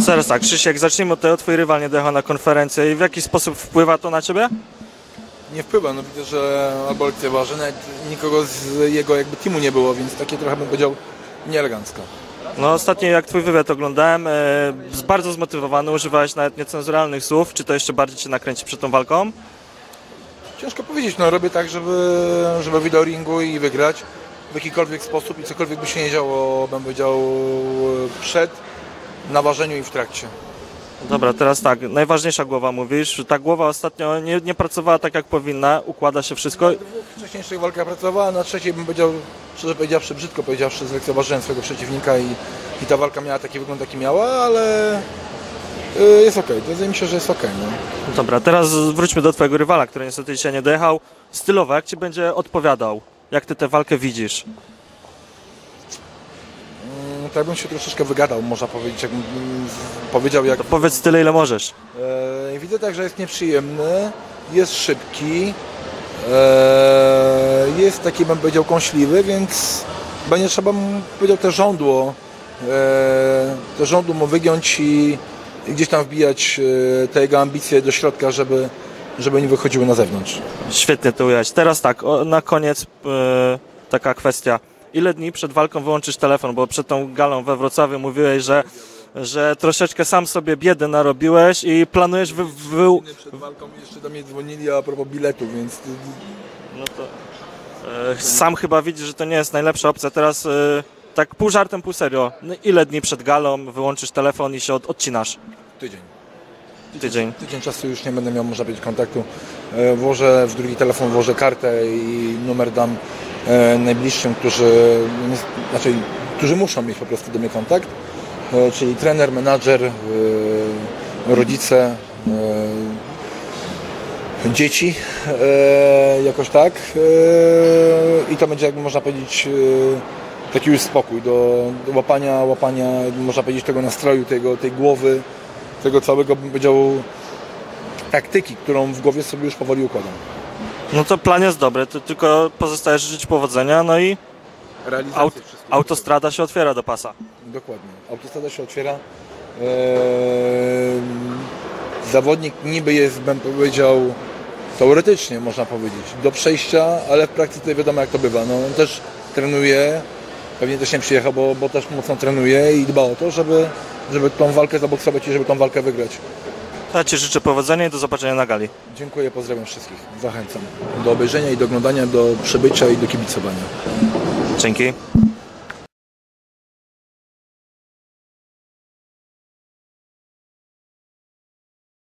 Zaraz tak, Krzysiek, zacznijmy od tego. Twój rywal nie dojechał na konferencję i w jaki sposób wpływa to na ciebie? Nie wpływa, no widzę, że albo lekceważy, nawet nikogo z jego jakby teamu nie było, więc takie trochę bym powiedział nieelegancko. No ostatnio jak twój wywiad oglądałem, bardzo zmotywowany, używałeś nawet niecenzuralnych słów. Czy to jeszcze bardziej cię nakręci przed tą walką? Ciężko powiedzieć, no robię tak, żeby wyjść do ringu i wygrać w jakikolwiek sposób i cokolwiek by się nie działo, bym powiedział, przed, na ważeniu i w trakcie. Dobra, teraz tak, najważniejsza głowa mówisz. Ta głowa ostatnio nie pracowała tak jak powinna, układa się wszystko. W dwóch wcześniejszych walkach pracowała, na trzeciej bym powiedział, szczerze powiedziawszy, brzydko powiedziawszy, zlekceważyłem swojego przeciwnika i ta walka miała taki wygląd, jaki miała, ale jest okej. Wydaje mi się, że jest okej. No. Dobra, teraz wróćmy do twojego rywala, który niestety dzisiaj nie dojechał. Stylowo, jak ci będzie odpowiadał? Jak ty tę walkę widzisz? Tak bym się troszeczkę wygadał, można powiedzieć, jakbym powiedział jak... To powiedz tyle, ile możesz. Widzę tak, że jest nieprzyjemny, jest szybki, jest taki, bym powiedział, kąśliwy, więc będzie trzeba mu, powiedział, te żądło mu wygiąć i gdzieś tam wbijać te jego ambicje do środka, żeby nie wychodziły na zewnątrz. Świetnie to ująłeś. Teraz tak, na koniec taka kwestia. Ile dni przed walką wyłączysz telefon? Bo przed tą galą we Wrocławiu mówiłeś, że troszeczkę sam sobie biedy narobiłeś i planujesz Przed walką jeszcze do mnie dzwonili a propos biletu, więc... No to sam chyba widzisz, że to nie jest najlepsza opcja. Teraz tak pół żartem, pół serio. No, ile dni przed galą wyłączysz telefon i się odcinasz? Tydzień czasu już nie będę miał, można powiedzieć, kontaktu. Włożę w drugi telefon, włożę kartę i numer dam najbliższym, którzy muszą mieć po prostu do mnie kontakt, czyli trener, menadżer, rodzice, dzieci, jakoś tak. I to będzie, jakby można powiedzieć, taki już spokój do łapania, można powiedzieć, tego nastroju, tej głowy, tego całego, bym powiedział, taktyki, którą w głowie sobie już powoli układam. No to plan jest dobry, to tylko pozostaje życzyć powodzenia, no i autostrada się otwiera do pasa. Dokładnie, autostrada się otwiera. Zawodnik niby jest, bym powiedział, teoretycznie można powiedzieć, do przejścia, ale w praktyce wiadomo jak to bywa. No, on też trenuje, pewnie też nie przyjechał, bo też mocno trenuje i dba o to, żeby tą walkę zaboksować i żeby tą walkę wygrać. Ja ci życzę powodzenia i do zobaczenia na gali. Dziękuję, pozdrawiam wszystkich. Zachęcam do obejrzenia i do oglądania, do przybycia i do kibicowania. Dzięki.